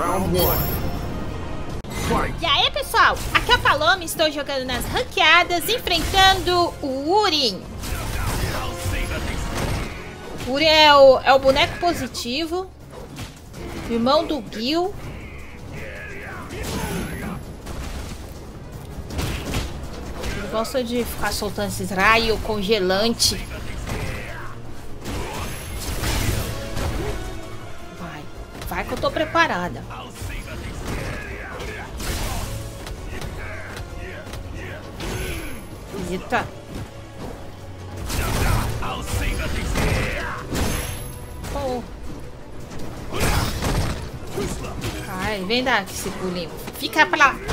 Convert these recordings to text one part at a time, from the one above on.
Round one. E aí, pessoal, aqui é a Paloma, estou jogando nas ranqueadas, enfrentando o Uri. O Uri é o boneco positivo, irmão do Gil. Ele gosta de ficar soltando esses raios congelantes. Vai que eu tô preparada. Eita. Oh. Ai, vem dar esse pulinho. Fica pra lá.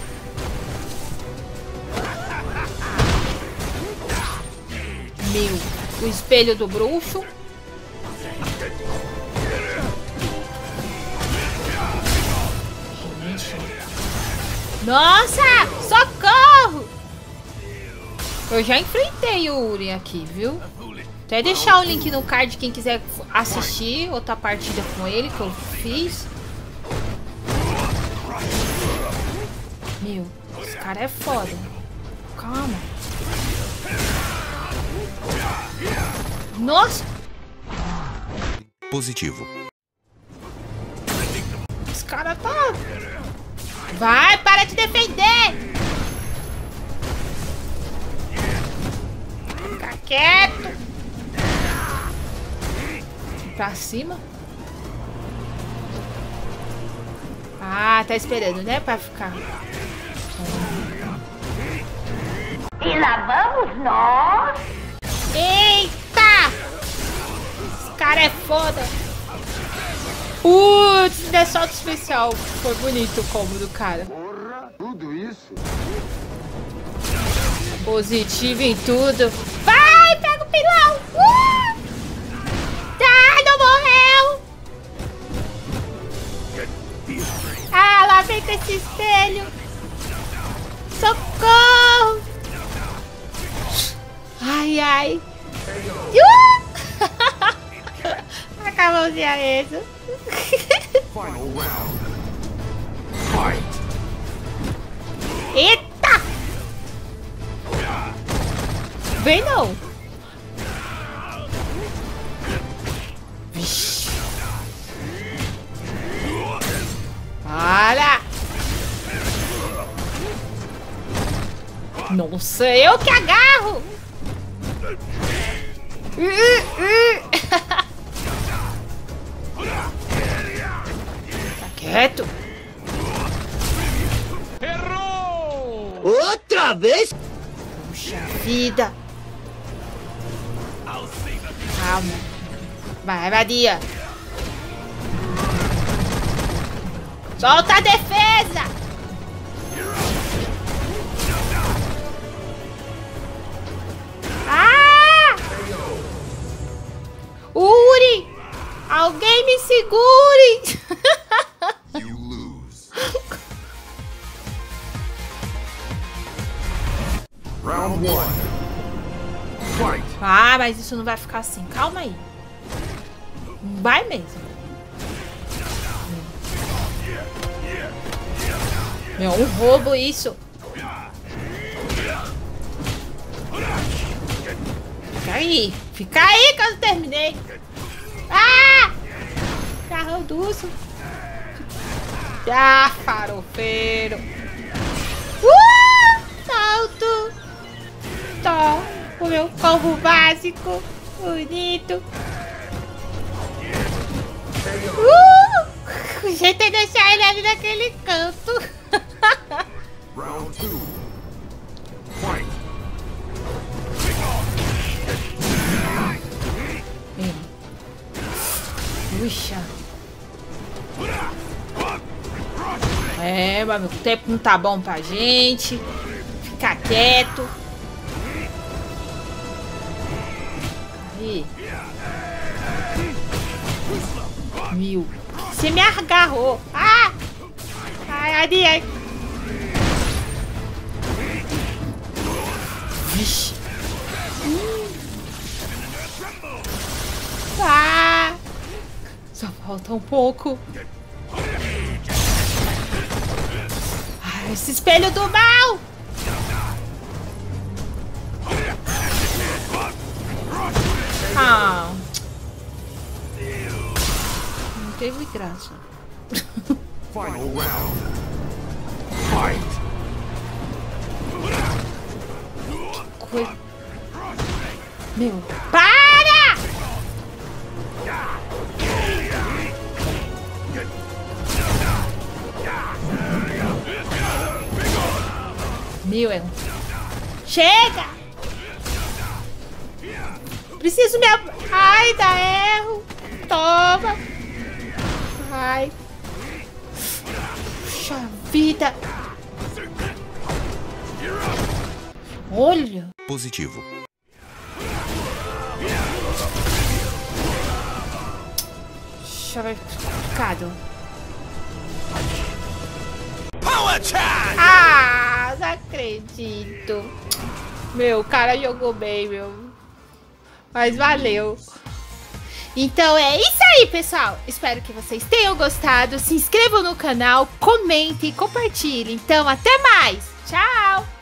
Meu, o espelho do bruxo. Nossa, socorro! Eu já enfrentei o Uri aqui, viu? Até deixar o link no card quem quiser assistir outra partida com ele que eu fiz. Meu, esse cara é foda. Calma. Nossa! Positivo. Esse cara tá... Vai, para de defender! Fica quieto! Pra cima? Ah, tá esperando, né? Pra ficar. E lá vamos nós! Eita! Esse cara é foda! Putz, ainda é salto especial. Foi bonito o combo do cara. Porra, tudo isso? Positivo em tudo. Vai, pega o pilão! Tá, não morreu! Ah, lá vem com esse espelho. Socorro! Ai, ai. Acabou de isso. Final round. Fight. Eita! Vem não. Vixe. Para! Nossa, eu que agarro! Tá quieto. Errou! Outra vez? Puxa vida. Calma. Vai, vadia. Solta a defesa. Ah! Uri! Alguém me segure! You lose. Round one. Fight. Ah, mas isso não vai ficar assim. Calma aí. Vai mesmo. Meu, um roubo isso. Fica aí que eu não terminei. Ah! Carrão duço. Ah, farofeiro. Salto. Tó, o meu combo básico. Bonito. O jeito é deixar ele ali naquele canto. Round two. Fight. Puxa. É, mas o tempo não tá bom pra gente. Fica quieto. Aí. Meu. Você me agarrou. Ah! Ai, Ari. Vixe. Ah! Só falta um pouco. Esse espelho do mal! Ah. Não teve graça. Final round. Fight. Meu, para! Meu, chega! Preciso me... Ai, dá erro. Toma. Ai. Puxa vida. Olha. Positivo. Puxa, vai complicado. Ah, não acredito. Meu, o cara jogou bem, meu. Mas valeu. Então é isso aí, pessoal. Espero que vocês tenham gostado. Se inscrevam no canal, comentem e compartilhem. Então, até mais. Tchau.